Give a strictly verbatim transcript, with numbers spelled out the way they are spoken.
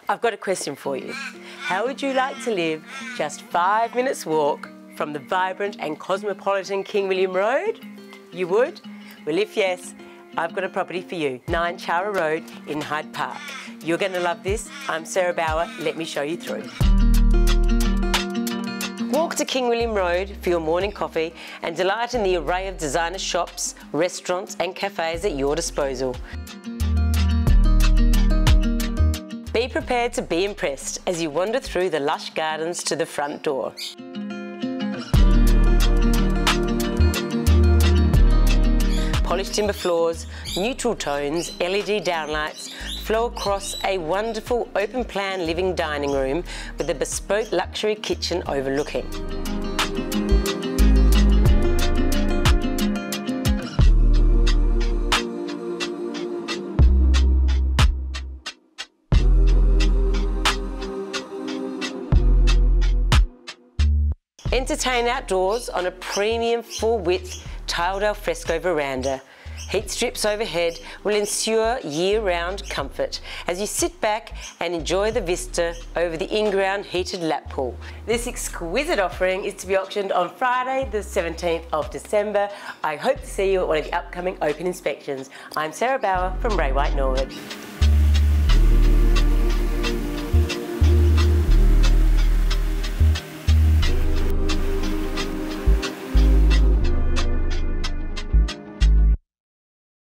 I've got a question for you. How would you like to live just five minutes walk from the vibrant and cosmopolitan King William Road? You would? Well, if yes, I've got a property for you, nine Charra Road in Hyde Park. You're going to love this. I'm Sarah Bauer. Let me show you through. Walk to King William Road for your morning coffee and delight in the array of designer shops, restaurants and cafes at your disposal. Be prepared to be impressed as you wander through the lush gardens to the front door. Polished timber floors, neutral tones, L E D downlights flow across a wonderful open-plan living dining room with a bespoke luxury kitchen overlooking. Entertain outdoors on a premium full-width tiled alfresco veranda. Heat strips overhead will ensure year-round comfort as you sit back and enjoy the vista over the in-ground heated lap pool. This exquisite offering is to be auctioned on Friday the seventeenth of December. I hope to see you at one of the upcoming open inspections. I'm Sarah Bauer from Ray White Norwood.